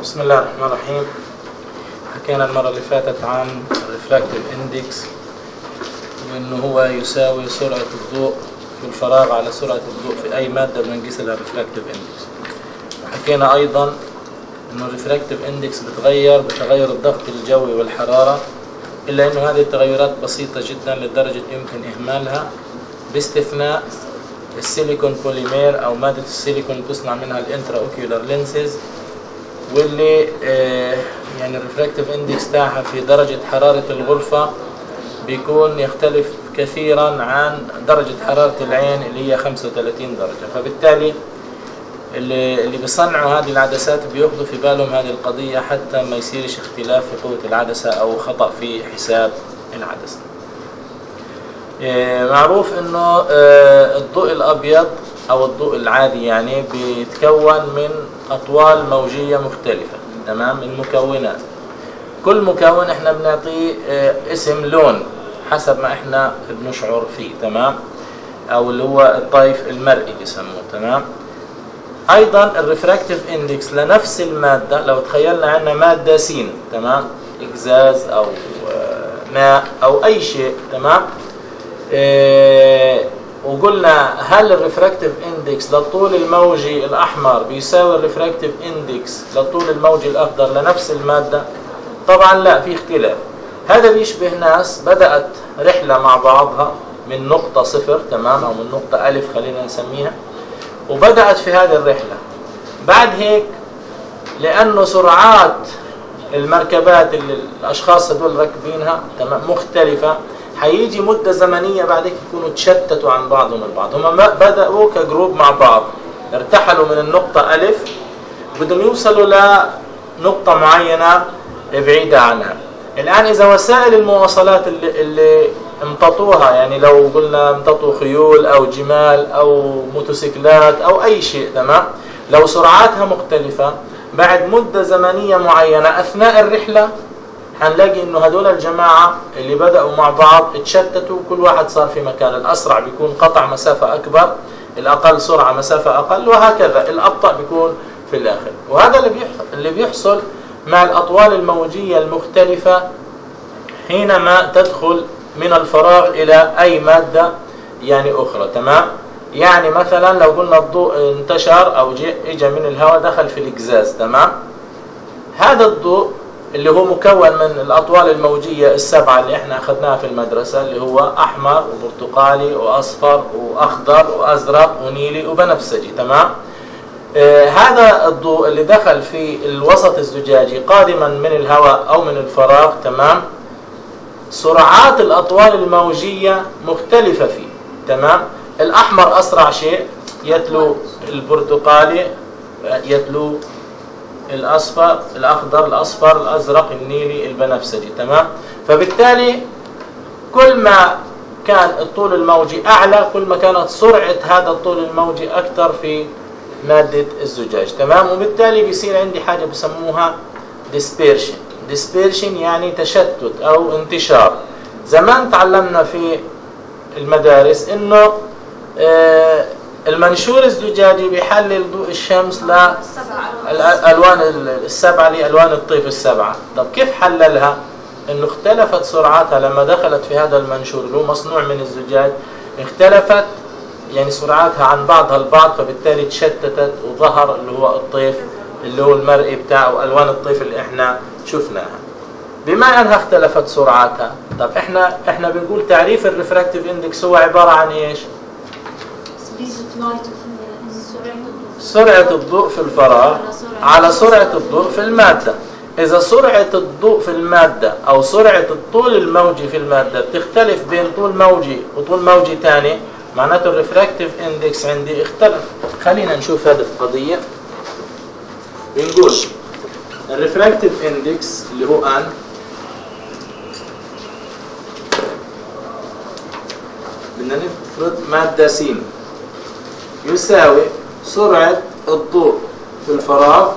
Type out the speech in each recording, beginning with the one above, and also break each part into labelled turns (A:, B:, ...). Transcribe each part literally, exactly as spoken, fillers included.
A: بسم الله الرحمن الرحيم. حكينا المرة اللي فاتت عن الريفراكتيف اندكس وانه هو يساوي سرعة الضوء في الفراغ على سرعة الضوء في اي مادة بنقيس لها الريفراكتيف اندكس. وحكينا ايضا انه الريفراكتيف اندكس بتغير بتغير الضغط الجوي والحرارة، الا انه هذه التغيرات بسيطة جدا لدرجة يمكن اهمالها، باستثناء السيليكون بوليمير او مادة السيليكون اللي تصنع منها الانترا اوكيولار لينسز، واللي آه يعني الريفراكتيف اندكس تاعها في درجة حرارة الغرفة بيكون يختلف كثيرا عن درجة حرارة العين اللي هي خمسة وثلاثين درجة. فبالتالي اللي اللي بيصنعوا هذه العدسات بياخذوا في بالهم هذه القضية حتى ما يصيرش اختلاف في قوة العدسة او خطأ في حساب العدسة. آه معروف انه آه الضوء الابيض او الضوء العادي يعني بيتكون من اطوال موجية مختلفة، تمام؟ المكونات، كل مكون احنا بنعطيه اه اسم لون حسب ما احنا بنشعر فيه، تمام؟ او اللي هو الطيف المرئي بيسموه، تمام؟ ايضا الريفراكتيف اندكس لنفس المادة، لو تخيلنا عندنا مادة س، تمام؟ اقزاز او اه ماء او اي شيء، تمام؟ اه وقلنا هل الريفراكتيف اندكس للطول الموجي الاحمر بيساوي الريفراكتيف اندكس للطول الموجي الاخضر لنفس المادة؟ طبعا لا، في اختلاف. هذا بيشبه ناس بدأت رحلة مع بعضها من نقطة صفر، تمام، او من نقطة الف خلينا نسميها، وبدأت في هذه الرحلة. بعد هيك لانه سرعات المركبات اللي الاشخاص هدول راكبينها تمام مختلفة، حيجي مدة زمنية بعدك يكونوا تشتتوا عن بعضهم البعض. هم بدأوا كجروب مع بعض، ارتحلوا من النقطة ألف، بدهم يوصلوا لنقطة معينة بعيدة عنها. الآن إذا وسائل المواصلات اللي, اللي امتطوها، يعني لو قلنا امتطوا خيول أو جمال أو موتوسيكلات أو أي شيء، تمام، لو سرعاتها مختلفة بعد مدة زمنية معينة أثناء الرحلة هنلاقي انه هدول الجماعة اللي بدأوا مع بعض اتشتتوا، كل واحد صار في مكان. الأسرع بيكون قطع مسافة أكبر، الأقل سرعة مسافة أقل، وهكذا. الأبطأ بيكون في الآخر. وهذا اللي بيحصل اللي بيحصل مع الأطوال الموجية المختلفة حينما تدخل من الفراغ إلى أي مادة يعني أخرى، تمام؟ يعني مثلا لو قلنا الضوء انتشر أو اجى من الهواء دخل في الإقزاز، تمام؟ هذا الضوء اللي هو مكون من الأطوال الموجية السبعة اللي احنا أخذناها في المدرسة، اللي هو أحمر وبرتقالي وأصفر وأخضر وأزرق ونيلي وبنفسجي، تمام؟ آه هذا الضوء اللي دخل في الوسط الزجاجي قادما من الهواء أو من الفراغ، تمام؟ سرعات الأطوال الموجية مختلفة فيه، تمام؟ الأحمر أسرع شيء، يتلو البرتقالي، يتلو الأصفر، الأخضر، الأصفر، الأزرق، النيلي، البنفسجي، تمام؟ فبالتالي كل ما كان الطول الموجي أعلى كل ما كانت سرعة هذا الطول الموجي أكثر في مادة الزجاج، تمام؟ وبالتالي بيصير عندي حاجة بسموها dispersion. dispersion يعني تشتت أو انتشار. زمان تعلمنا في المدارس إنه آه المنشور الزجاجي بيحلل ضوء الشمس للألوان السبعة لألوان الطيف السبعة. طب كيف حللها؟ إنه اختلفت سرعاتها لما دخلت في هذا المنشور اللي هو مصنوع من الزجاج، اختلفت يعني سرعاتها عن بعضها البعض، فبالتالي تشتتت وظهر اللي هو الطيف اللي هو المرئي بتاعه، ألوان الطيف اللي احنا شفناها. بما أنها اختلفت سرعاتها، طب احنا احنا بنقول تعريف الريفراكتيف اندكس هو عبارة عن ايش؟ سرعة الضوء في الفراغ على سرعة الضوء في المادة. إذا سرعة الضوء في المادة أو سرعة الطول الموجي في المادة بتختلف بين طول موجي وطول موجي ثاني، معناته الريفراكتيف اندكس عندي اختلف. خلينا نشوف هذه القضية. بنقول الريفراكتيف اندكس اللي هو ان بدنا نفرض مادة س يساوي سرعة الضوء في الفراغ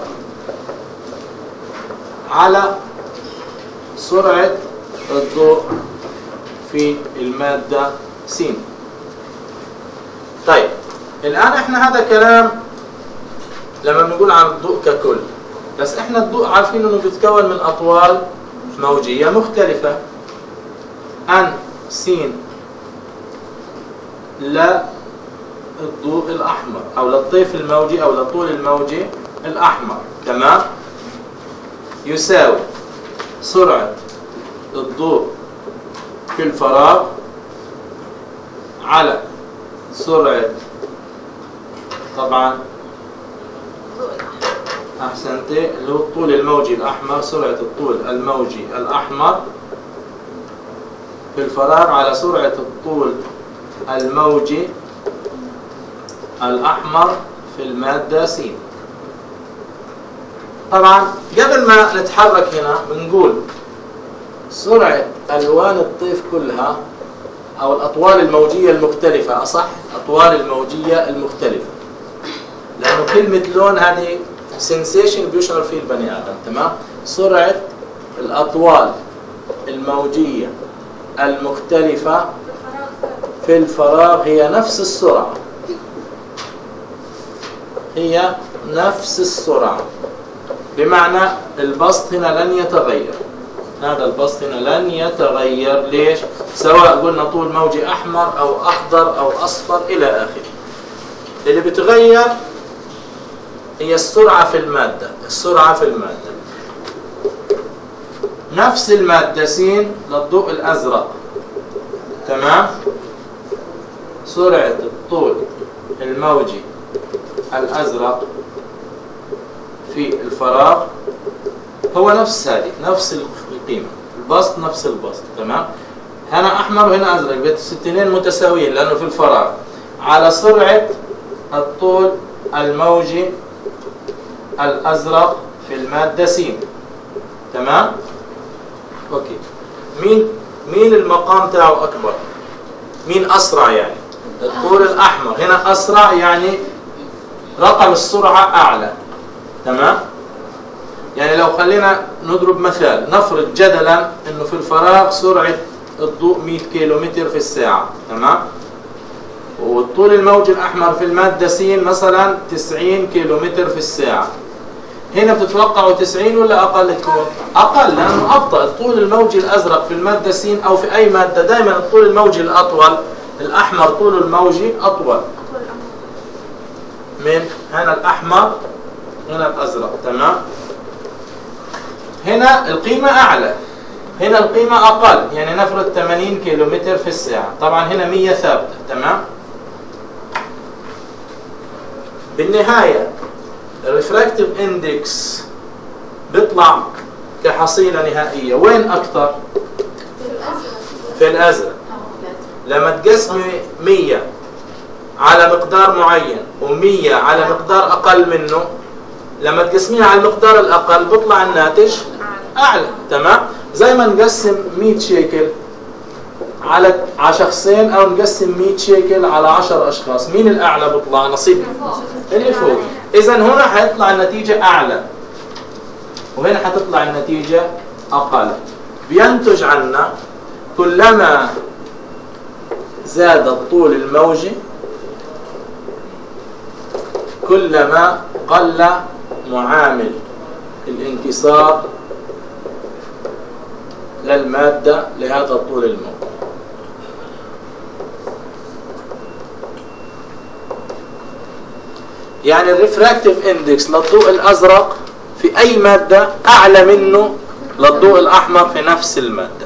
A: على سرعة الضوء في المادة س. طيب الآن احنا هذا كلام لما بنقول عن الضوء ككل، بس احنا الضوء عارفين انه بيتكون من اطوال موجية مختلفة. ان س للضوء الاحمر او للطيف الموجي او للطول الموجي الاحمر، تمام، يساوي سرعة الضوء في الفراغ على سرعة، طبعا احسنتي، اللي هو الطول الموجي الاحمر، سرعة الطول الموجي الاحمر في الفراغ على سرعة الطول الموجي الاحمر في المادة س. طبعا قبل ما نتحرك هنا بنقول سرعة الوان الطيف كلها او الاطوال الموجية المختلفة، اصح الاطوال الموجية المختلفة، لانه كلمة لون هذه سنسيشن بيشعر فيه البني ادم، تمام. سرعة الاطوال الموجية المختلفة في الفراغ هي نفس السرعة، هي نفس السرعة، بمعنى البسط هنا لن يتغير، هذا البسط هنا لن يتغير. ليش؟ سواء قلنا طول موجي احمر او اخضر او اصفر الى اخره. اللي بتغير هي السرعة في المادة، السرعة في المادة. نفس المادة س للضوء الازرق، تمام، سرعة الطول الموجي الازرق في الفراغ هو نفس هذه، نفس القيمة، البسط نفس البسط، تمام. هنا احمر وهنا ازرق، الاثنين متساويين لانه في الفراغ، على سرعة الطول الموجي الازرق في المادة س، تمام. اوكي، مين مين المقام تاعه اكبر؟ مين اسرع؟ يعني الطول الاحمر هنا اسرع، يعني رقم السرعة اعلى، تمام. يعني لو خلينا نضرب مثال، نفرض جدلا انه في الفراغ سرعة الضوء مئة كيلومتر في الساعة، تمام، والطول الموجي الاحمر في المادة س مثلا تسعين كيلومتر في الساعة. هنا بتتوقعوا تسعين ولا اقل تكون؟ اقل، لانه ابطأ. الطول الموجي الازرق في المادة س او في اي مادة دائما الطول الموجي الاطول، الاحمر طوله الموجي اطول من هنا الاحمر هنا الازرق، تمام. هنا القيمة اعلى، هنا القيمة اقل، يعني نفرض ثمانين كيلومتر في الساعة، طبعا هنا مئة ثابتة، تمام. بالنهاية الريفراكتيف اندكس بيطلع كحصيلة نهائية وين اكثر؟ في الازرق. لما تقسمي مئة على مقدار معين ومئة على مقدار اقل منه، لما تقسميها على المقدار الاقل بيطلع الناتج اعلى، تمام. زي ما نقسم مئة شيكل على على شخصين او نقسم مئة شيكل على عشرة اشخاص، مين الاعلى بيطلع؟ نصيب اللي فوق. اذا هنا حيطلع النتيجة اعلى وهنا حتطلع النتيجة اقل. بينتج عنا كلما زاد الطول الموجي كلما قل معامل الانكسار للمادة لهذا الطول الموجي. يعني الريفراكتيف اندكس للضوء الازرق في اي مادة اعلى منه للضوء الاحمر في نفس المادة.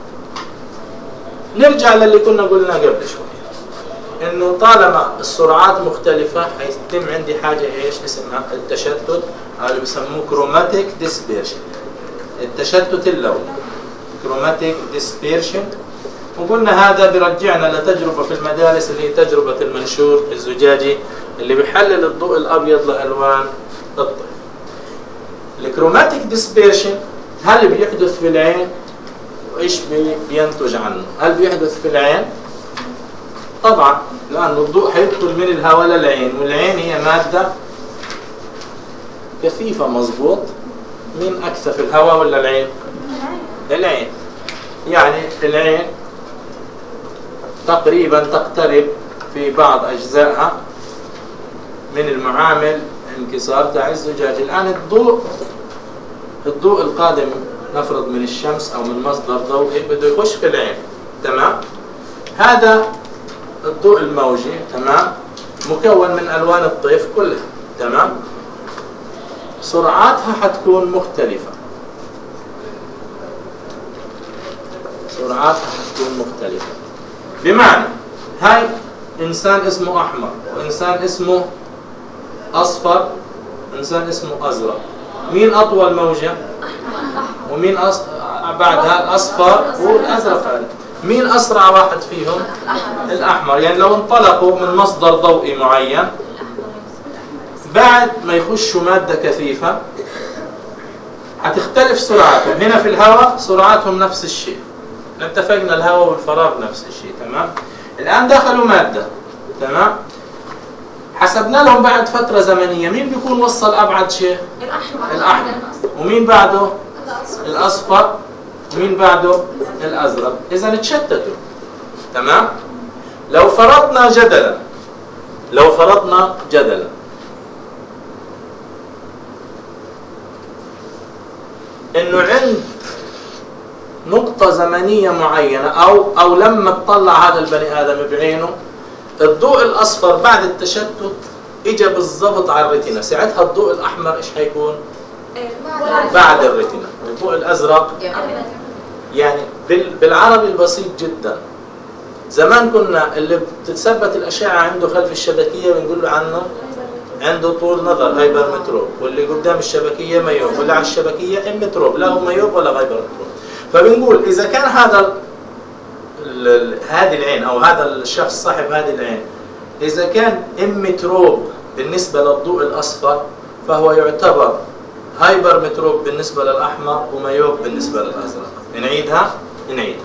A: نرجع للي كنا قلنا قبل شوي، انه طالما السرعات مختلفة حيتم عندي حاجة ايش اسمها التشتت، اللي بيسموه كروماتيك ديسبيرشن، التشتت اللوني، كروماتيك ديسبيرشن. وقلنا هذا بيرجعنا لتجربة في المدارس اللي هي تجربة المنشور الزجاجي اللي بيحلل الضوء الابيض لالوان الطيف. الكروماتيك ديسبيرشن هل بيحدث في العين وايش بينتج عنه؟ هل بيحدث في العين؟ طبعا، لانه الضوء حيدخل من الهواء للعين، والعين هي مادة كثيفة، مظبوط. مين اكثف، الهواء ولا العين؟ العين. يعني العين تقريبا تقترب في بعض اجزائها من المعامل انكسار تاع الزجاج. الان الضوء الضوء القادم نفرض من الشمس أو من مصدر ضوئي بده يخش في العين، تمام؟ هذا الضوء الموجي، تمام، مكون من ألوان الطيف كلها، تمام؟ سرعاتها حتكون مختلفة، سرعاتها حتكون مختلفة. بمعنى هاي إنسان اسمه أحمر، وإنسان اسمه أصفر، إنسان اسمه أزرق. مين أطول موجة؟ ومين أص... بعدها الأصفر والأزرق. مين أسرع واحد فيهم؟ الأحمر. يعني لو انطلقوا من مصدر ضوئي معين بعد ما يخشوا مادة كثيفة هتختلف سرعتهم. هنا في الهواء سرعتهم نفس الشيء، اتفقنا الهواء والفراغ نفس الشيء، تمام؟ الآن دخلوا مادة، تمام؟ حسبنا لهم بعد فترة زمنية مين بيكون وصل أبعد شيء؟ الأحمر. الأحمر. ومين بعده؟ الأصفر. ومين بعده؟ الأزرق. إذا تشتتوا، تمام؟ لو فرضنا جدلا لو فرضنا جدلا إنه عند نقطة زمنية معينة أو أو لما تطلع هذا البني آدم بعينه الضوء الأصفر بعد التشتت إجا بالضبط على الريتنا، ساعتها الضوء الأحمر إيش حيكون؟ بعد الريتنا. الضوء الأزرق يعني بالعربي البسيط جدا، زمان كنا اللي بتتثبت الأشعة عنده خلف الشبكية بنقول له عنه عنده طول نظر هايبرمتروب، واللي قدام الشبكية مايوب، واللي على الشبكية امتروب، لا هو مايوب ولا هايبرمتروب. فبنقول إذا كان هذا هذه العين أو هذا الشخص صاحب هذه العين إذا كان امتروب بالنسبة للضوء الأصفر فهو يعتبر هايبرمتروب بالنسبة للأحمر ومايوب بالنسبة للأزرق. نعيدها نعيدها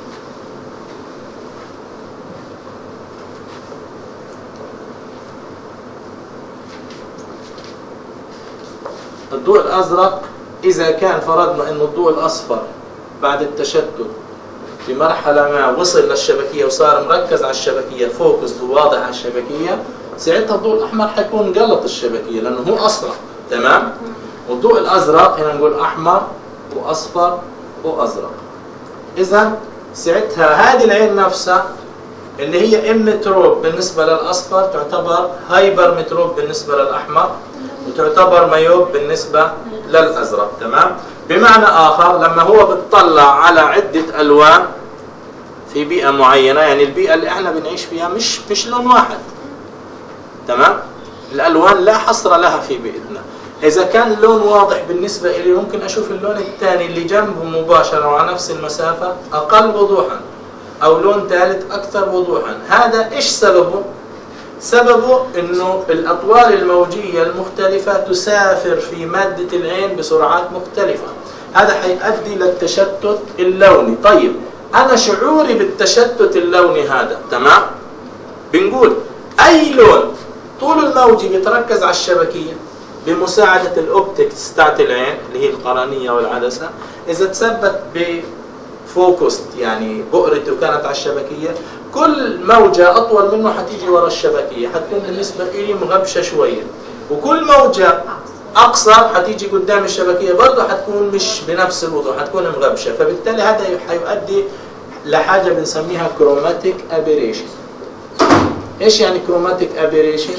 A: الضوء الأزرق إذا كان فرضنا إنه الضوء الأصفر بعد التشتت في مرحلة ما وصل للشبكية وصار مركز على الشبكية، فوكس واضح على الشبكية، ساعتها الضوء الأحمر حيكون قلط الشبكية لأنه هو أسرع، تمام؟ والضوء الأزرق هنا نقول أحمر وأصفر وأزرق. إذا ساعتها هذه العين نفسها اللي هي امتروب بالنسبة للأصفر تعتبر هايبر متروب بالنسبة للأحمر، وتعتبر مايوب بالنسبة للأزرق، تمام؟ بمعنى آخر لما هو بتطلع على عدة ألوان في بيئة معينة، يعني البيئة اللي احنا بنعيش فيها مش مش لون واحد، تمام؟ الألوان لا حصر لها في بيئتنا. إذا كان اللون واضح بالنسبة إلي ممكن أشوف اللون الثاني اللي جنبه مباشرة وعلى نفس المسافة أقل وضوحا، أو لون ثالث أكثر وضوحا. هذا إيش سببه؟ سببه إنه الأطوال الموجية المختلفة تسافر في مادة العين بسرعات مختلفة. هذا حيؤدي للتشتت اللوني. طيب أنا شعوري بالتشتت اللوني هذا، تمام؟ بنقول أي لون طول الموجي بيتركز على الشبكية بمساعدة الأوبتكس تاعت العين اللي هي القرنية والعدسة، إذا تثبت بفوكست يعني بؤرته كانت على الشبكية، كل موجة أطول منه حتيجي ورا الشبكية حتكون بالنسبة لي مغبشة شوية، وكل موجة أقصر حتيجي قدام الشبكية برضه حتكون مش بنفس الوضوح، حتكون مغبشة. فبالتالي هذا حيؤدي لحاجة بنسميها كروماتيك أبيريشن. إيش يعني كروماتيك أبيريشن؟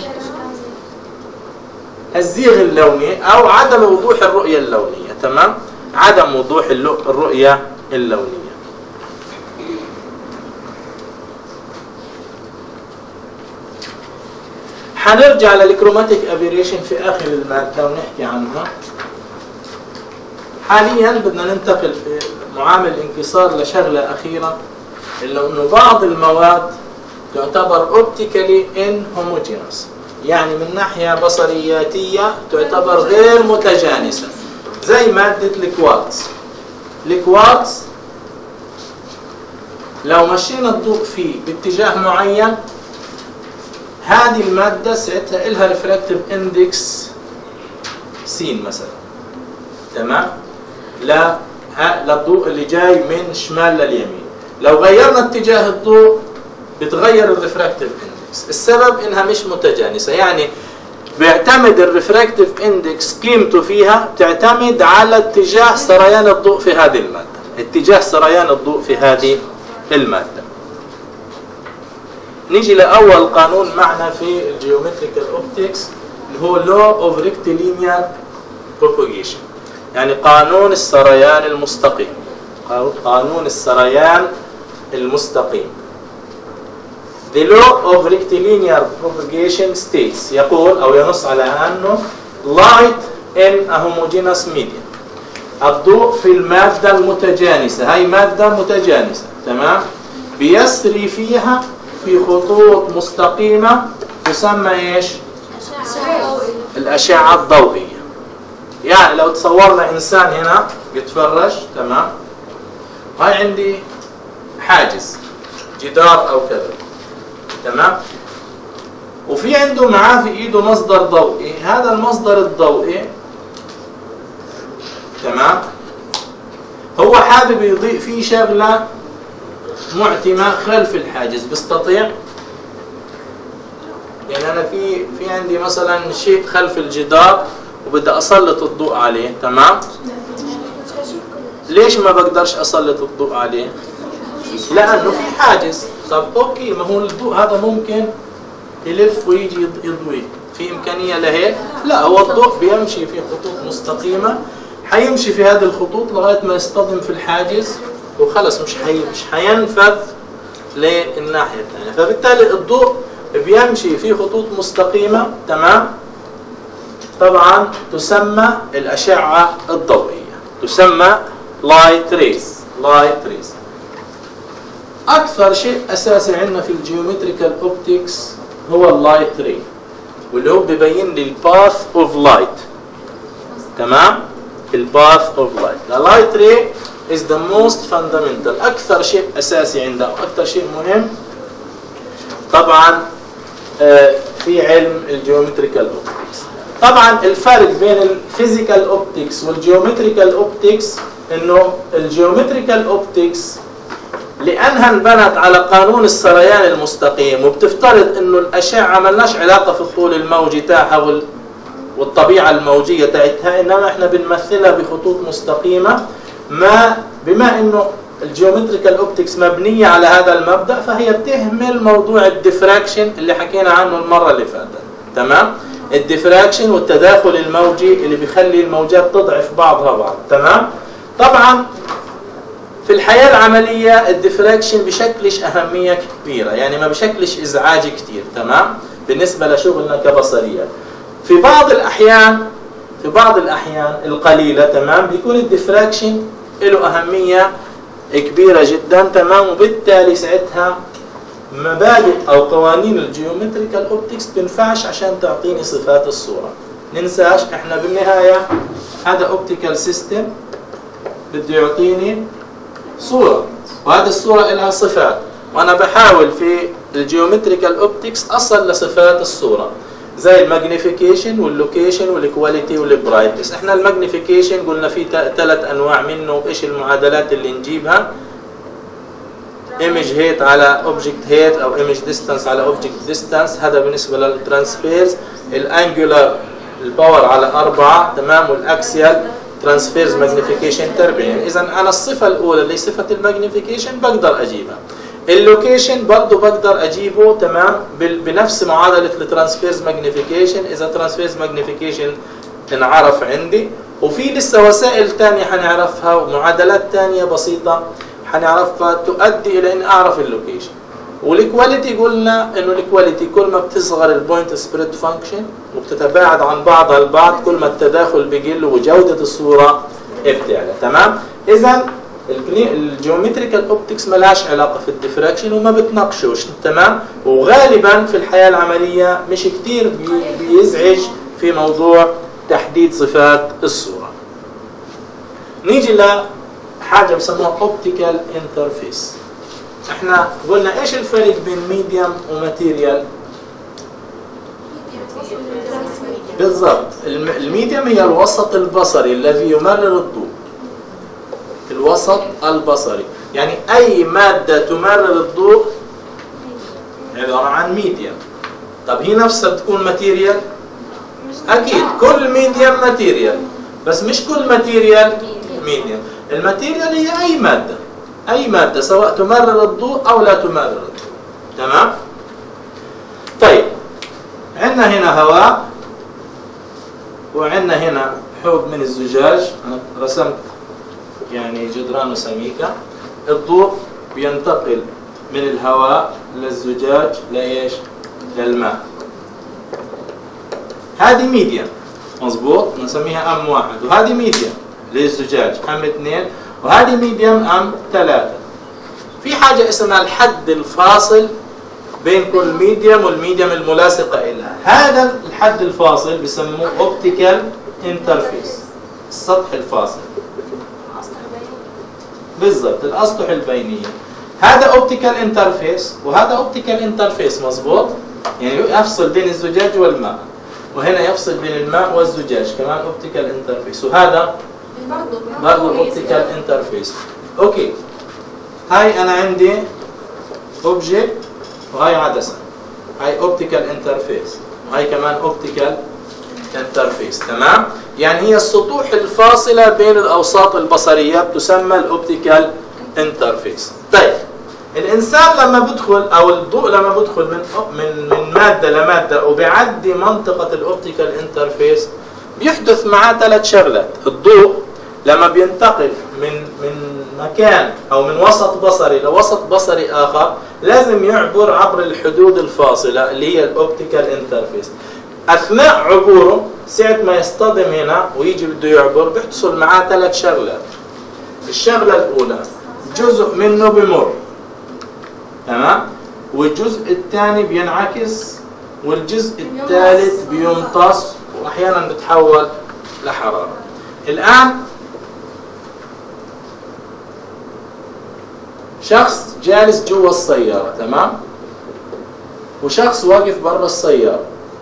A: الزيغ اللوني أو عدم وضوح الرؤية اللونية، تمام؟ عدم وضوح الرؤية اللونية. حنرجع للكروماتيك أبيريشن في آخر المادة ونحكي عنها. حاليا بدنا ننتقل في معامل الانكسار لشغلة أخيرة، إلا إنه بعض المواد تعتبر اوبتيكالي ان هوموجينوس، يعني من ناحية بصرياتية تعتبر غير متجانسة، زي مادة الكوارتز. الكوارتز لو مشينا الضوء فيه باتجاه معين، هذه المادة ساعتها إلها ريفراكتيف اندكس سين مثلا، تمام؟ لا للضوء اللي جاي من شمال لليمين. لو غيرنا اتجاه الضوء بتغير الريفراكتيف اندكس. السبب انها مش متجانسة، يعني بيعتمد الريفراكتيف اندكس قيمته فيها تعتمد على اتجاه سريان الضوء في هذه المادة، اتجاه سريان الضوء في هذه المادة. نيجي لأول قانون معنا في الجيومتريكال اوبتكس اللي هو law of rectilinear propagation، يعني قانون السريان المستقيم. قانون السريان المستقيم. The law of rectilinear propagation states، يقول أو ينص على أنه light in a homogeneous medium، الضوء في المادة المتجانسة، هاي مادة متجانسة تمام، بيسري فيها في خطوط مستقيمة تسمى ايش؟ الأشعة الضوئية. يعني لو تصورنا إنسان هنا يتفرج تمام، هاي عندي حاجز جدار أو كذا تمام، وفي عنده معاه في ايده مصدر ضوئي، هذا المصدر الضوئي تمام هو حابب يضيء فيه شغلة معتمة خلف الحاجز، بيستطيع؟ يعني أنا في في عندي مثلا شيء خلف الجدار وبدي أسلط الضوء عليه تمام، ليش ما بقدرش أسلط الضوء عليه؟ لأنه في حاجز. طب أوكي، ما هو الضوء هذا ممكن يلف ويجي يضوي، في إمكانية لهيك؟ لا، هو الضوء بيمشي في خطوط مستقيمة، حيمشي في هذه الخطوط لغاية ما يصطدم في الحاجز وخلص، مش حي مش حينفذ للناحية الثانية. فبالتالي الضوء بيمشي في خطوط مستقيمة تمام، طبعا تسمى الأشعة الضوئية، تسمى light rays. light rays. أكثر شيء أساسي عندنا في الجيومتريكال اوبتكس هو اللايت ري، واللي هو بيبين لي الباث اوف لايت تمام، الباث اوف لايت. The light ray is the most fundamental، أكثر شيء أساسي عندنا وأكثر شيء مهم طبعا في علم الجيومتريكال اوبتكس. طبعا الفرق بين الفيزيكال اوبتكس والجيومتريكال اوبتكس انه الجيومتريكال اوبتكس لأنها انبنت على قانون السريان المستقيم وبتفترض انه الأشعة ما لناش علاقة في الطول الموجي تاعها والطبيعة الموجية تاعتها، انما احنا بنمثلها بخطوط مستقيمة. ما بما انه الجيومتريكال اوبتكس مبنية على هذا المبدأ، فهي بتهمل موضوع الديفراكشن اللي حكينا عنه المرة اللي فاتت تمام، الديفراكشن والتداخل الموجي اللي بيخلي الموجات تضعف بعضها بعض تمام. طبعا في الحياة العملية الديفراكشن بشكلش أهمية كبيرة، يعني ما بشكلش إزعاج كتير تمام بالنسبة لشغلنا كبصرية. في بعض الأحيان في بعض الأحيان القليلة تمام بيكون الديفراكشن له أهمية كبيرة جدا تمام، وبالتالي ساعتها مبادئ أو قوانين الجيومتريكال اوبتكس بتنفعش عشان تعطيني صفات الصورة. ننساش احنا بالنهاية هذا اوبتيكال سيستم بده يعطيني صورة، وهذه الصورة لها صفات، وأنا بحاول في الجيومتريكال اوبتكس أصل لصفات الصورة زي الماجنيفيكيشن واللوكيشن والكواليتي والبرايتنس. احنا الماجنيفيكيشن قلنا في ثلاث أنواع منه، وإيش المعادلات اللي نجيبها؟ ايمج هيت على اوبجكت هيت أو ايمج ديستانس على اوبجكت ديستانس، هذا بالنسبة للترانسفيرز. الانجولار الباور على أربعة تمام، والأكسيال ترانسفيرز ماجنيفيكيشن تربيع. إذا أنا الصفة الأولى اللي صفة الماجنيفيكيشن بقدر أجيبها. اللوكيشن برضه بقدر أجيبه تمام بنفس معادلة الترانسفيرز ماجنيفيكيشن، إذا ترانسفيرز ماجنيفيكيشن انعرف عندي. وفي لسه وسائل ثانية حنعرفها ومعادلات ثانية بسيطة حنعرفها تؤدي إلى إن أعرف اللوكيشن. والإكواليتي قلنا إنه الإكواليتي كل ما بتصغر البوينت سبريد فانكشن وبتتباعد عن بعضها البعض كل ما التداخل بيقل وجودة الصورة بتعلى تمام. إذا الجيومتريكال اوبتكس ما لهاش علاقة في الديفراكشن وما بتناقشوش تمام، وغالبا في الحياة العملية مش كتير بيزعج في موضوع تحديد صفات الصورة. نيجي لحاجة بسموها اوبتيكال انترفيس. احنا قلنا ايش الفرق بين ميديم وماتيريال؟ بالضبط، الميديم هي الوسط البصري الذي يمرر الضوء، الوسط البصري، يعني اي مادة تمرر الضوء عبارة عن ميديم. طب هي نفسها بتكون ماتيريال؟ اكيد كل ميديم ماتيريال، بس مش كل ماتيريال ميديم. الماتيريال هي اي ماده، اي ماده سواء تمرر الضوء او لا تمرر الضوء. تمام؟ طيب عندنا هنا هواء وعندنا هنا حوض من الزجاج، انا رسمت يعني جدران سميكه. الضوء بينتقل من الهواء للزجاج لايش؟ للماء. هذه ميديم، مظبوط، نسميها ام واحد، وهذه ميديم للزجاج ام اثنين، وهذه ميديم ام ثلاثه. في حاجه اسمها الحد الفاصل بين كل ميديم والميديم الملاصقه لها. هذا الحد الفاصل بسموه اوبتيكال انترفيس، السطح الفاصل. بالضبط، الاسطح البينيه. هذا اوبتيكال انترفيس وهذا اوبتيكال انترفيس، مظبوط؟ يعني يفصل بين الزجاج والماء، وهنا يفصل بين الماء والزجاج كمان اوبتيكال انترفيس، وهذا برضه اوبتيكال انترفيس. اوكي، هاي انا عندي اوبجكت وهاي عدسه، هاي اوبتيكال انترفيس وهاي كمان اوبتيكال انترفيس. تمام؟ يعني هي السطوح الفاصله بين الاوساط البصريه بتسمى الاوبتيكال انترفيس. طيب الانسان لما بدخل او الضوء لما بدخل من من من ماده لماده وبيعدي منطقه الاوبتيكال انترفيس بيحدث معاه ثلاث شغلات. الضوء لما بينتقل من من مكان او من وسط بصري لوسط بصري اخر لازم يعبر عبر الحدود الفاصله اللي هي الاوبتيكال انترفيس. اثناء عبوره ساعه ما يصطدم هنا ويجي بده يعبر بيحصل معاه ثلاث شغلات. الشغله الاولى جزء منه بمر، تمام؟ والجزء الثاني بينعكس، والجزء الثالث بيمتص واحيانا بتحول لحراره. الان شخص جالس جوا السياره، تمام؟ وشخص واقف برا السياره،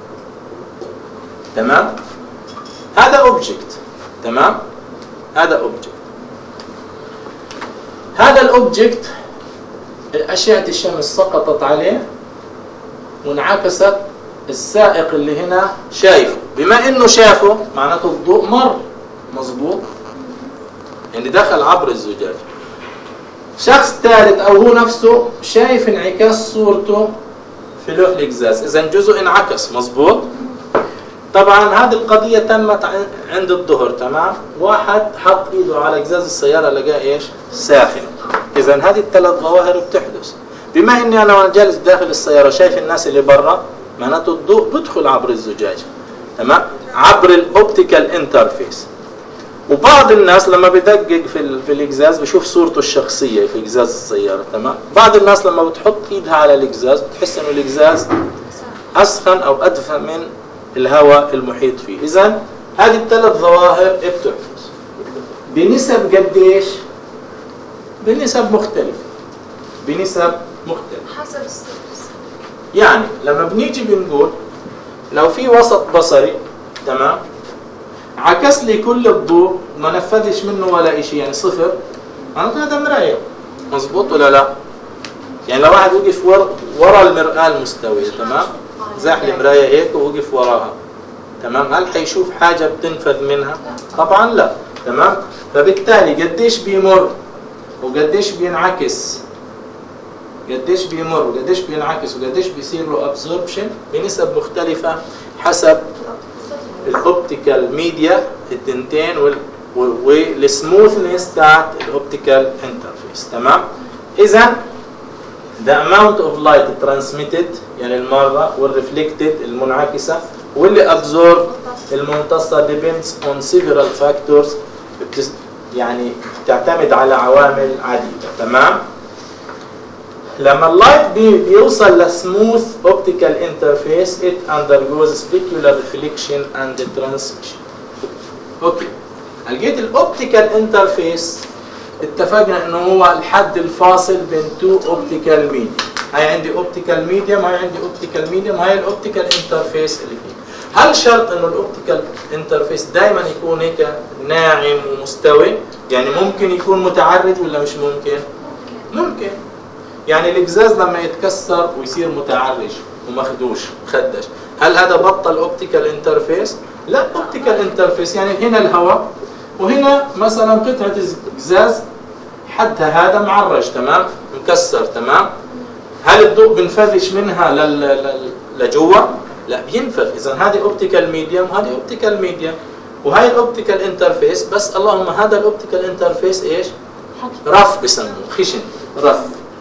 A: تمام؟ هذا اوبجكت، تمام؟ هذا اوبجكت. هذا الاوبجكت أشعة الشمس سقطت عليه وانعكست، السائق اللي هنا شايفه، بما انه شافه معناته الضوء مر، مظبوط؟ يعني دخل عبر الزجاج. شخص ثالث او هو نفسه شايف انعكاس صورته في لوح الإزاز، اذا جزء انعكس، مظبوط؟ طبعا هذه القضية تمت عند الظهر، تمام؟ واحد حط ايده على ازاز السيارة لقاه ايش؟ ساخن. اذا هذه الثلاث ظواهر بتحدث. بما اني انا وانا جالس داخل السيارة شايف الناس اللي برا، معناته الضوء بدخل عبر الزجاج، تمام؟ عبر الاوبتيكال انترفيس. وبعض الناس لما بدقق في في الازاز بشوف صورته الشخصية في ازاز السيارة، تمام؟ بعض الناس لما بتحط ايدها على الازاز بتحس انه الازاز اسخن او ادفى من الهواء المحيط فيه. إذن هذه الثلاث ظواهر بتحدث بنسب قديش؟ بنسب مختلفة، بنسب مختلفة
B: حسب السيرفس.
A: يعني لما بنيجي بنقول لو في وسط بصري، تمام؟ عكس لي كل الضوء ما نفذش منه ولا شيء، يعني صفر، معناته هذا مراية، مظبوط ولا لا؟ يعني لو واحد وقف ورا ورا المرآة المستوية، تمام؟ زاح المراية هيك ووقف وراها، تمام؟ هل حيشوف حاجة بتنفذ منها؟ طبعا لا، تمام؟ فبالتالي قديش بيمر وقديش بينعكس، قديش بيمر وقديش بينعكس وقديش بيصير له ابزوربشن بنسب مختلفة حسب الاوبتيكال ميديا التنتين والسموثنس تاعت الاوبتيكال انترفيس، تمام؟ إذا the amount of light transmitted يعني المارة والرeflected المنعكسة واللي absorbed الممتصة depends on several factors، يعني تعتمد على عوامل عديدة، تمام؟ لما اللايت بي بيوصل لسموث اوبتيكال انترفيس it undergoes specular reflection and transmission. اوكي، لقيت الاوبتيكال انترفيس اتفقنا انه هو الحد الفاصل بين تو اوبتيكال ميديم. هاي عندي اوبتيكال ميديم، هاي عندي اوبتيكال ميديم، هاي الاوبتيكال انترفيس اللي فيه. هل شرط انه الاوبتيكال انترفيس دائما يكون هيك ناعم ومستوي؟ يعني ممكن يكون متعرج ولا مش ممكن؟ ممكن. يعني القزاز لما يتكسر ويصير متعرج ومخدوش مخدش، هل هذا بطل اوبتيكال انترفيس؟ لا، اوبتيكال انترفيس يعني هنا الهواء وهنا مثلا قطعه قزاز حدها هذا معرج تمام، مكسر تمام. هل الضوء بنفرش منها لجوا؟ لا بينفر. اذا هذه اوبتيكال ميديوم وهذه اوبتيكال ميديوم، وهي الاوبتيكال انترفيس. بس اللهم هذا الاوبتيكال انترفيس ايش؟ رف بسموه، خشن، رف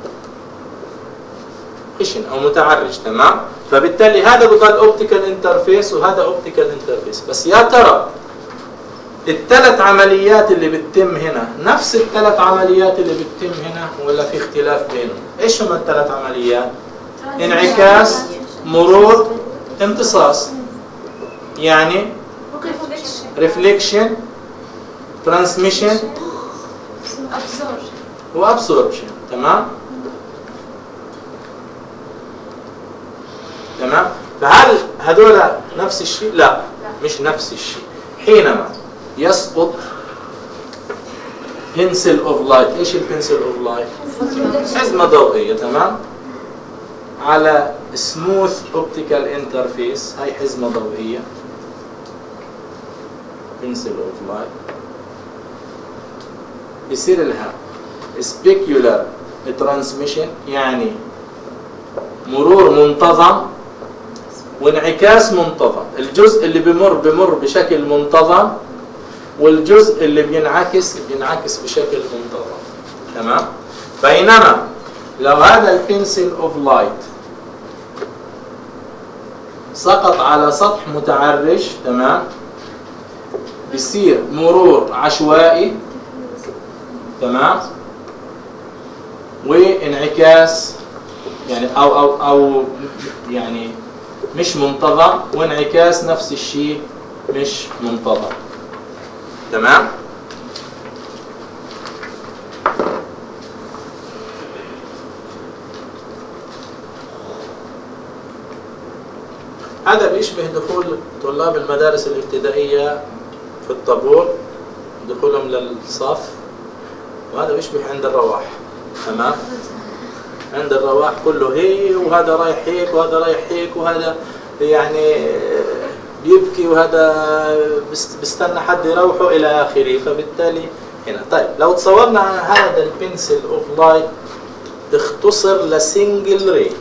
A: خشن او متعرج تمام. فبالتالي هذا بضل اوبتيكال انترفيس وهذا اوبتيكال انترفيس. بس يا ترى الثلاث عمليات اللي بتتم هنا نفس الثلاث عمليات اللي بتتم هنا ولا في اختلاف بينهم؟ ايش هم الثلاث عمليات؟ انعكاس، مرور، امتصاص. يعني ريفليكشن، ترانسميشن، وابسوربشن تمام. تمام. فهل هذول نفس الشيء؟ لا مش نفس الشيء. حينما يسقط بنسل اوف لايت، ايش البنسل اوف لايت؟ حزمه ضوئيه تمام، على سموث اوبتيكال انترفيس، هاي حزمه ضوئيه بنسل اوف لايت، يصير لها سبيكيولار ترانسميشن يعني مرور منتظم وانعكاس منتظم. الجزء اللي بمر بمر بشكل منتظم، والجزء اللي بينعكس بينعكس بشكل منتظم تمام. بينما لو هذا البنسل اوف لايت سقط على سطح متعرج تمام، بيصير مرور عشوائي تمام، وانعكاس يعني او او او يعني مش منتظم، وانعكاس نفس الشيء مش منتظم تمام. هذا بيشبه دخول طلاب المدارس الابتدائية في الطابور، دخولهم للصف، وهذا بيشبه عند الرواح تمام. عند الرواح كله هي، وهذا رايح هيك وهذا رايح هيك، وهذا يعني بيبكي وهذا بيستنى حد يروحه الى اخره. فبالتالي هنا طيب لو تصورنا عن هذا البنسل اوف لايت تختصر لسنجل ري،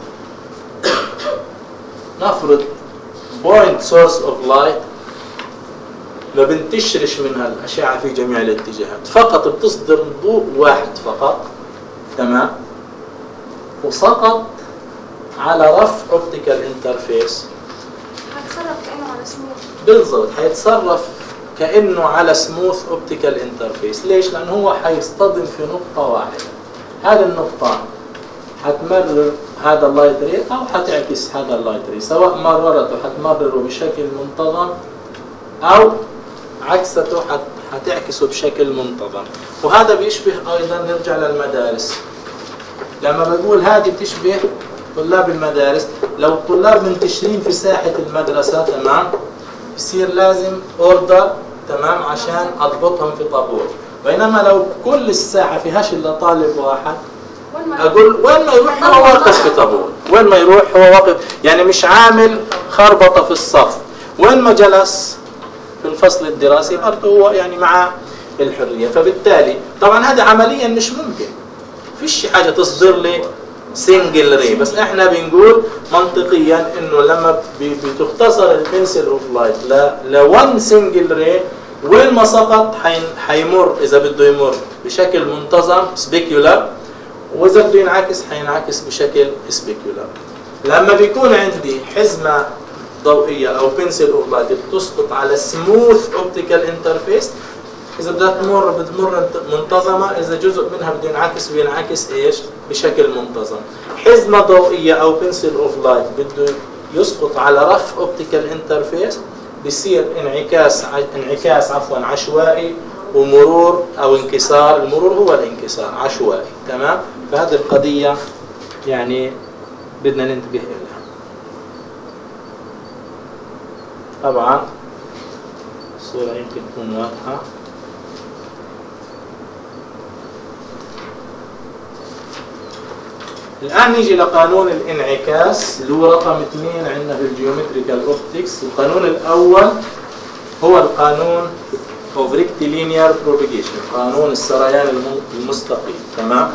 A: نفرض بوينت سورس اوف لايت ما بنتشرش منها الاشعه في جميع الاتجاهات، فقط بتصدر ضوء واحد فقط تمام، وسقط على رف اوبتيكال انترفيس.
B: هيتصرف كأنه على سموث
A: بالضبط، هيتصرف كأنه على سموث اوبتيكال انترفيس. ليش؟ لأنه هو هيصطدم في نقطة واحدة. هذه النقطة هتمرر هذا اللايت ري أو هتعكس هذا اللايت ري، سواء مررته هتمرره بشكل منتظم أو عكسته هتعكسه بشكل منتظم. وهذا بيشبه أيضا، نرجع للمدارس، لما بقول هذه بتشبه طلاب المدارس، لو الطلاب منتشرين في ساحة المدرسة تمام، بصير لازم اوردر تمام عشان اضبطهم في طابور. بينما لو كل الساحة فيهاش الا طالب واحد، اقول وين ما يروح هو واقف في طابور، وين ما يروح هو واقف، يعني مش عامل خربطة في الصف، وين ما جلس في الفصل الدراسي برضه هو يعني مع الحرية. فبالتالي طبعا هذا عمليا مش ممكن، فيش حاجة تصدر لي سنجل ري. بس احنا بنقول منطقيا انه لما بتختصر البنسل اوف لايت لون سنجل ري، وين ما سقط حيمر اذا بده يمر بشكل منتظم سبيكيولار، واذا بده ينعكس حينعكس بشكل سبيكيولار. لما بيكون عندي حزمة ضوئية او بنسل اوف لايت بتسقط على سموث اوبتيكال انترفيس، إذا بدها تمر بتمر منتظمة، إذا جزء منها بده ينعكس بينعكس إيش؟ بشكل منتظم. حزمة ضوئية أو بنسل أوف لايت بده يسقط على رف أوبتيكال انترفيس، بيصير انعكاس انعكاس عفوا عشوائي، ومرور أو انكسار، المرور هو الانكسار عشوائي تمام. فهذه القضية يعني بدنا ننتبه لها. طبعا الصورة يمكن تكون واضحة. الآن نيجي لقانون الانعكاس اللي هو رقم اثنين عندنا في الجيومتريكال اوبتكس. القانون الأول هو القانون of rectilinear propagation، قانون السريان المستقيم. تمام؟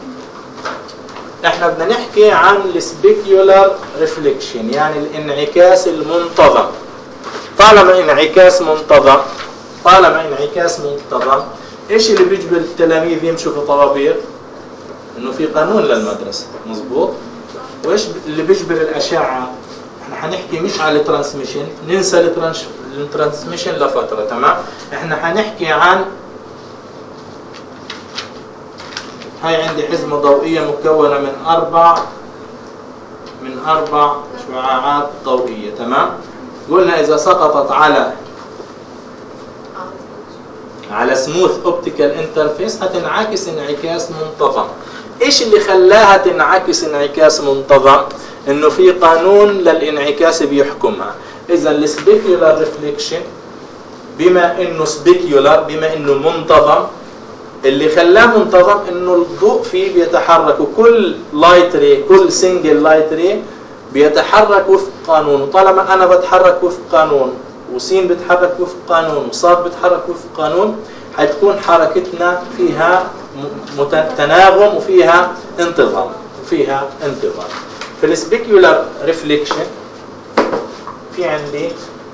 A: احنا بدنا نحكي عن السبيكيولار ريفليكشن، يعني الانعكاس المنتظم. طالما انعكاس منتظم طالما انعكاس منتظم ايش اللي بيجبر التلاميذ يمشوا في طوابير؟ انه في قانون للمدرسه، مظبوط؟ وايش اللي بيجبر الاشعه؟ احنا حنحكي مش على الترانسميشن، ننسى الترانسميشن لفتره. تمام؟ احنا حنحكي عن هاي عندي حزمه ضوئيه مكونه من اربع من اربع شعاعات ضوئيه. تمام؟ قلنا اذا سقطت على على سموث اوبتيكال انترفيس هتنعكس انعكاس منتظم. ايش اللي خلاها تنعكس انعكاس منتظم؟ انه في قانون للانعكاس بيحكمها. اذا السبيكيولار ريفليكشن بما انه سبيكيولار، بما انه منتظم، اللي خلاه منتظم انه الضوء فيه بيتحرك، وكل لايت ري كل سنجل لايت ري بيتحرك وفق قانون. وطالما انا بتحرك وفق قانون وسين بتحرك وفق قانون وصاد بتحرك وفق قانون، حتكون حركتنا فيها تناغم وفيها انتظام وفيها انتظام. في السبيكيولار ريفليكشن في عندي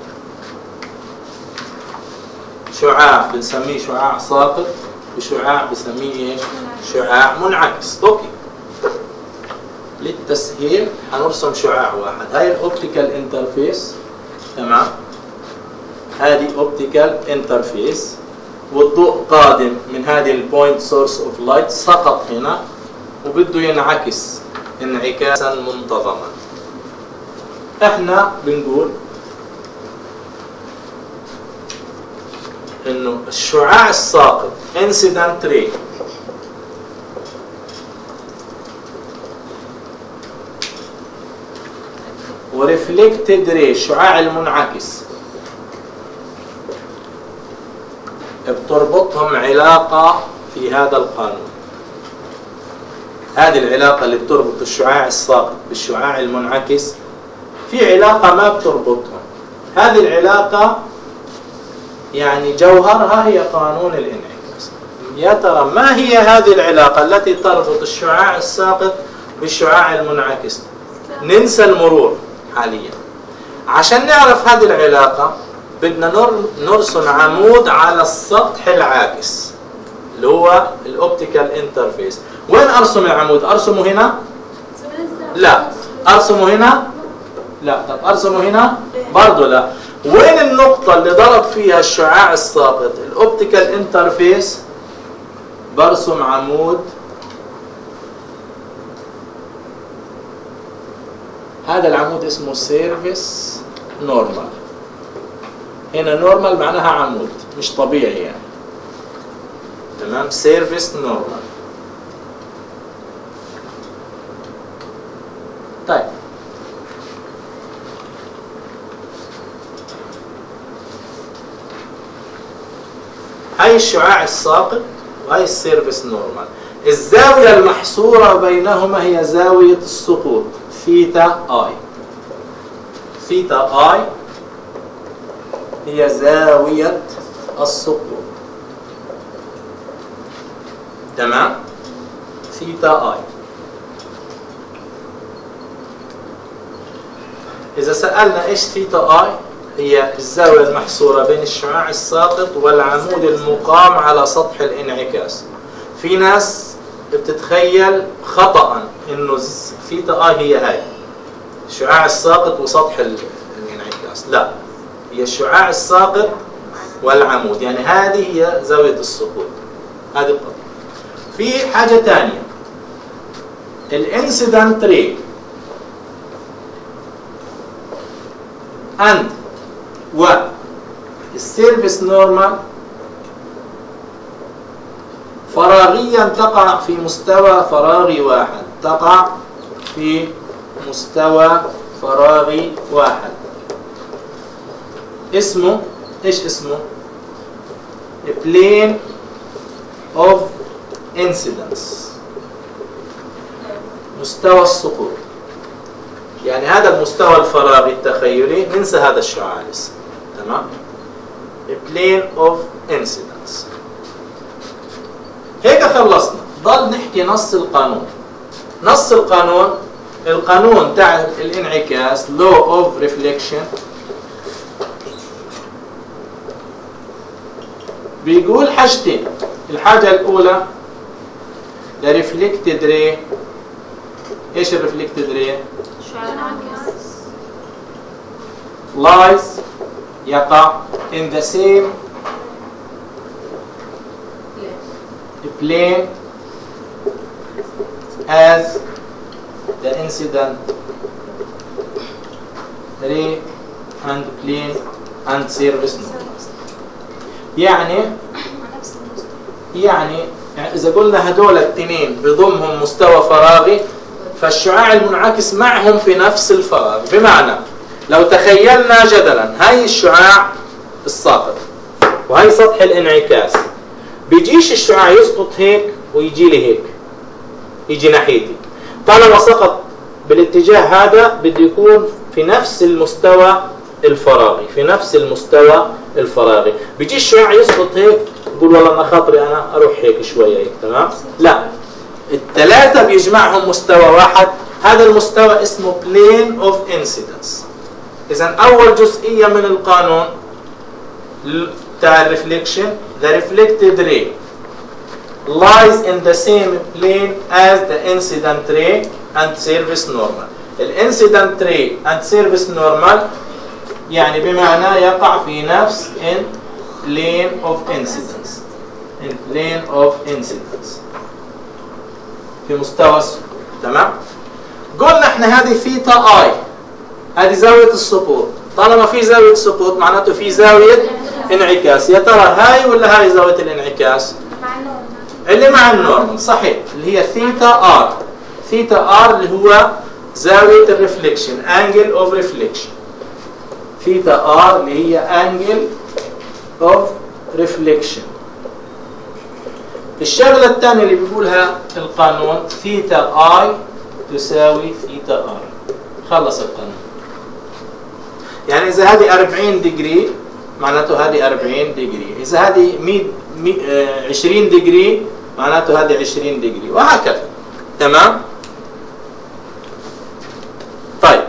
A: شعاع بنسميه شعاع ساقط وشعاع بنسميه ايش؟ شعاع منعكس. اوكي، للتسهيل هنرسم شعاع واحد. هاي الاوبتيكال انترفيس. تمام؟ هذه اوبتيكال انترفيس، والضوء قادم من هذه البوينت سورس اوف لايت، سقط هنا وبده ينعكس انعكاسا منتظما. احنا بنقول انه الشعاع الساقط incident ray وريفلكتد ray الشعاع المنعكس بتربطهم علاقة في هذا القانون. هذه العلاقة اللي بتربط الشعاع الساقط بالشعاع المنعكس في علاقة ما بتربطهم. هذه العلاقة يعني جوهرها هي قانون الانعكاس. يا ترى ما هي هذه العلاقة التي تربط الشعاع الساقط بالشعاع المنعكس؟ ننسى المرور حاليا. عشان نعرف هذه العلاقة بدنا نرسم عمود على السطح العاكس اللي هو الاوبتيكال انترفيس. وين ارسم العمود؟ ارسمه هنا؟ لا. ارسمه هنا؟ لا. طب ارسمه هنا؟ برضه لا. وين النقطة اللي ضرب فيها الشعاع الساقط الاوبتيكال انترفيس؟ برسم عمود. هذا العمود اسمه سيرفيس نورمال. هنا نورمال معناها عمود مش طبيعي يعني. تمام؟ سيرفيس نورمال. طيب هاي الشعاع الساقط وهاي السيرفيس نورمال. الزاوية المحصورة بينهما هي زاوية السقوط ثيتا اي. ثيتا اي هي زاوية السقوط. تمام؟ ثيتا اي. إذا سألنا إيش ثيتا اي؟ هي الزاوية المحصورة بين الشعاع الساقط والعمود المقام على سطح الانعكاس. في ناس بتتخيل خطأ إنه ثيتا اي هي هاي الشعاع الساقط وسطح الانعكاس. لا، هي الشعاع الساقط والعمود، يعني هذه هي زاوية السقوط. هذه القضية. في حاجة ثانية، الانسيدنت ري and والسيرفيس نورمال فراغيا تقع في مستوى فراغي واحد. تقع في مستوى فراغي واحد اسمه ايش اسمه؟ plane of incidence. مستوى السقوط. يعني هذا المستوى الفراغي التخيلي ننسى هذا الشعاع لسه. تمام؟ plane of incidence. هيك خلصنا. ضل نحكي نص القانون. نص القانون، القانون تاع الانعكاس law of reflection بيقول حاجتين. الحاجة الأولى the reflected ray. ايش ال reflected ray؟ lies يقع in the same plane as the incident ray and plane and surface normal. يعني يعني إذا قلنا هدول الاثنين بضمهم مستوى فراغي، فالشعاع المنعكس معهم في نفس الفراغ. بمعنى لو تخيلنا جدلا هاي الشعاع الساقط وهي سطح الانعكاس، بيجيش الشعاع يسقط هيك ويجي لي هيك، يجي ناحيتي. طالما سقط بالاتجاه هذا بده يكون في نفس المستوى الفراغي، في نفس المستوى الفراغي. بيجي الشعاع يسقط هيك يقول والله انا خاطري انا اروح هيك شويه هيك. تمام؟ لا، الثلاثه بيجمعهم مستوى واحد. هذا المستوى اسمه plane of incidence. اذا اول جزئيه من القانون تاع الريفليكشن the reflected ray lies in the same plane as the incident ray and surface normal. الانسيدنت ray and surface normal يعني بمعنى يقع في نفس in plane of incidence in plane of incidence في مستوى السقوط. تمام؟ قلنا احنا هذه ثيتا اي، هذه زاوية السقوط. طالما في زاوية سقوط معناته في زاوية انعكاس. يا ترى هاي ولا هاي زاوية الانعكاس؟
B: مع النورمال.
A: اللي مع النورمال صحيح، اللي هي ثيتا ار. ثيتا ار اللي هو زاوية الريفليكشن، انجل اوف ريفليكشن. ثيتا ار اللي هي انجل اوف ريفليكشن. الشغلة الثانية اللي بيقولها القانون ثيتا اي تساوي ثيتا ار. خلص القانون. يعني إذا هذه أربعين ديجري معناته هذه أربعين ديجري، إذا هذه مية عشرين ديجري معناته هذه عشرين ديجري، وهكذا. تمام؟ طيب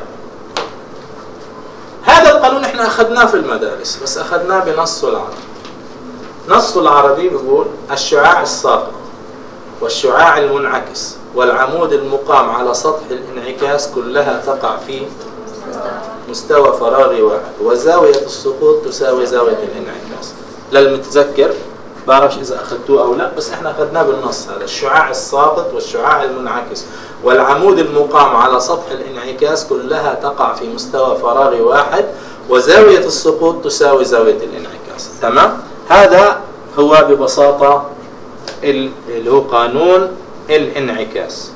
A: هذا القانون احنا أخذناه في المدارس، بس أخذناه بنصه العربي. نصه العربي بيقول الشعاع الساقط والشعاع المنعكس والعمود المقام على سطح الانعكاس كلها تقع في مستوى فراغي واحد، وزاوية السقوط تساوي زاوية الانعكاس. للمتذكر بعرفش إذا أخذتوه أو لا، بس احنا أخذناه بالنص هذا. الشعاع الساقط والشعاع المنعكس والعمود المقام على سطح الانعكاس كلها تقع في مستوى فراغي واحد، وزاوية السقوط تساوي زاوية الانعكاس. تمام؟ هذا هو ببساطة اللي هو قانون الانعكاس.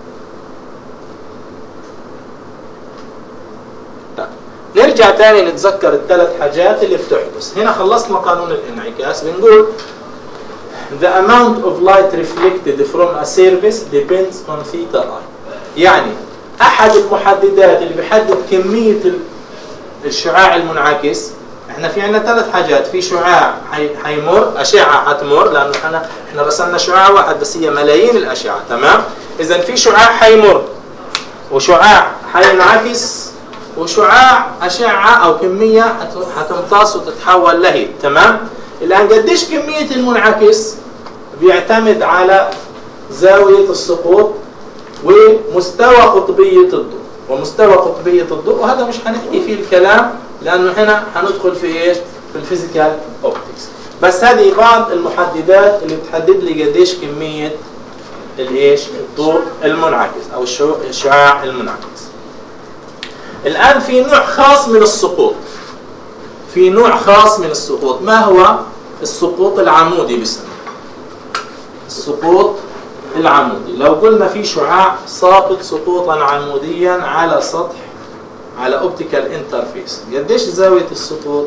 A: نرجع تاني نتذكر الثلاث حاجات اللي بتحدث. هنا خلصنا قانون الانعكاس. بنقول the amount of light reflected from a surface depends on theta I. يعني أحد المحددات اللي بيحدد كمية الشعاع المنعكس، احنا في عندنا ثلاث حاجات. في شعاع حيمر، أشعة حتمر، لأنه احنا احنا رسمنا شعاع واحد بس هي ملايين الأشعة. تمام؟ إذا في شعاع حيمر وشعاع حينعكس وشعاع أشعة أو كمية حتمتص وتتحول لهيت. تمام؟ الآن قديش كمية المنعكس بيعتمد على زاوية السقوط ومستوى قطبية الضوء. ومستوى قطبية الضوء وهذا مش هنحكي فيه الكلام لأنه هنا هندخل في إيش؟ في الفيزيكال أوبتكس. بس هذه بعض المحددات اللي بتحدد لي قديش كمية الإيش؟ الضوء المنعكس أو الشعاع المنعكس. الآن في نوع خاص من السقوط. في نوع خاص من السقوط. ما هو؟ السقوط العمودي باسمه. السقوط العمودي. لو قلنا في شعاع ساقط سقوطا عموديا على سطح على اوبتيكال انترفيس، قديش زاوية السقوط؟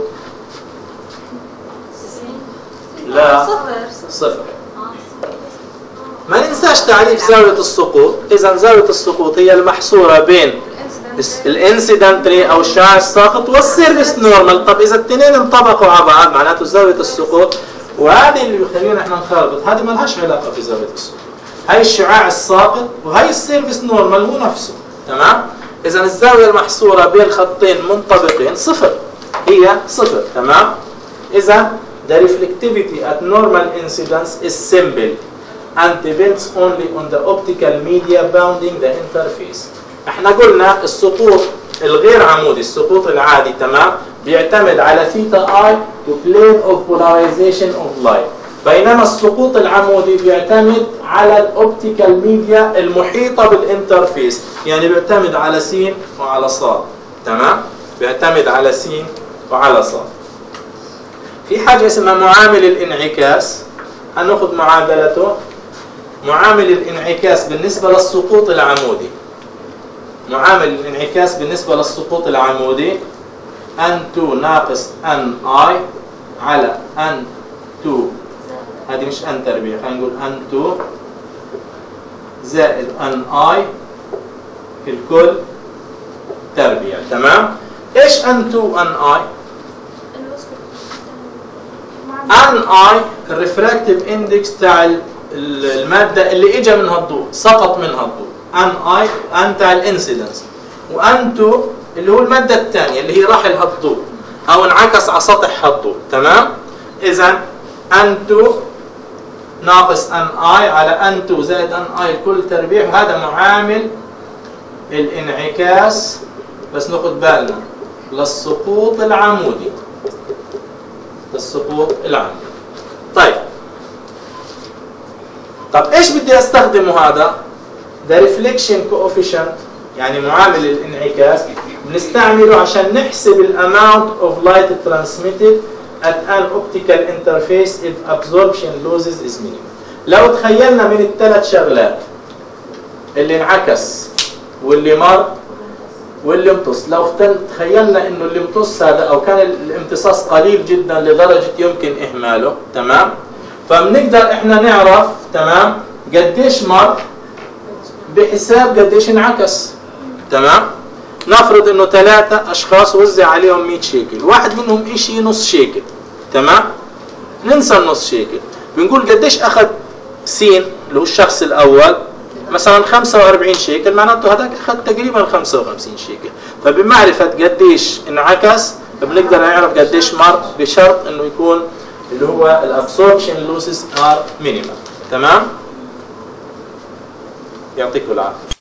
A: لا صفر. صفر. ما ننسى نحتاج تعريف زاوية السقوط. إذا زاوية السقوط هي المحصورة بين الانسيدنت ري أو الشعاع الساقط والسيرفيس نورمال. طب إذا الاثنين انطبقوا على بعض معناته زاوية السقوط، وهذه اللي بيخلينا احنا نخربط، هذه ما لهاش علاقة في زاوية السقوط. هاي الشعاع الساقط وهي السيرفيس نورمال هو نفسه، تمام؟ إذا الزاوية المحصورة بين خطين منطبقين صفر، هي صفر، تمام؟ إذا the reflectivity at normal incidence is simple and depends only on the optical media bounding the interface. احنا قلنا السقوط الغير عمودي، السقوط العادي، تمام، بيعتمد على ثيتا اي to plane of polarization of light، بينما السقوط العمودي بيعتمد على الاوبتيكال ميديا المحيطة بالانترفيس، يعني بيعتمد على س وعلى ص، تمام؟ بيعتمد على س وعلى ص. في حاجة اسمها معامل الانعكاس، هناخد معادلته. معامل الانعكاس بالنسبة للسقوط العمودي، معامل الانعكاس بالنسبة للسقوط العمودي ان تو ناقص ان اي على ان تو، هذه مش ان تربيع، خلينا نقول ان تو زائد ان اي في الكل تربيع، تمام؟ ايش ان تو ان اي؟ ان اي الريفراكتيف اندكس تاع الماده اللي اجى منها الضوء، سقط منها الضوء. ان اي ان تاع الانسيدنس، وان تو اللي هو الماده الثانيه اللي هي راح لها الضوء او انعكس على سطحها الضوء، تمام؟ اذا ان تو ناقص ان اي على ان تو زائد ان اي الكل تربيع، هذا معامل الانعكاس، بس ناخذ بالنا للسقوط العمودي، السقوط العمودي. طيب طب ايش بدي استخدمه هذا؟ ده ريفليكشن كوفيشنت، يعني معامل الانعكاس، بنستعمله عشان نحسب الاماونت اوف لايت ترانسميتد at an optical interface if absorption losses is minimum. لو تخيلنا من الثلاث شغلات اللي انعكس واللي مر واللي امتص، لو تخيلنا انه اللي امتص هذا او كان الامتصاص قليل جدا لدرجه يمكن اهماله، تمام؟ فبنقدر احنا نعرف، تمام، قديش مر بحساب قديش انعكس، تمام؟ نفرض انه ثلاثه اشخاص وزع عليهم مئة شيكل، واحد منهم شيء نص شيكل، تمام؟ ننسى النص شيكل، بنقول قديش اخذ س اللي هو الشخص الاول مثلا خمسة وأربعين شيكل، معناته هذاك اخذ تقريبا خمسة وخمسين شيكل. فبمعرفه قديش انعكس بنقدر نعرف قديش مر، بشرط انه يكون اللي هو الابسوربشن لوسز ار مينيمم، تمام؟ يعطيكم العافيه.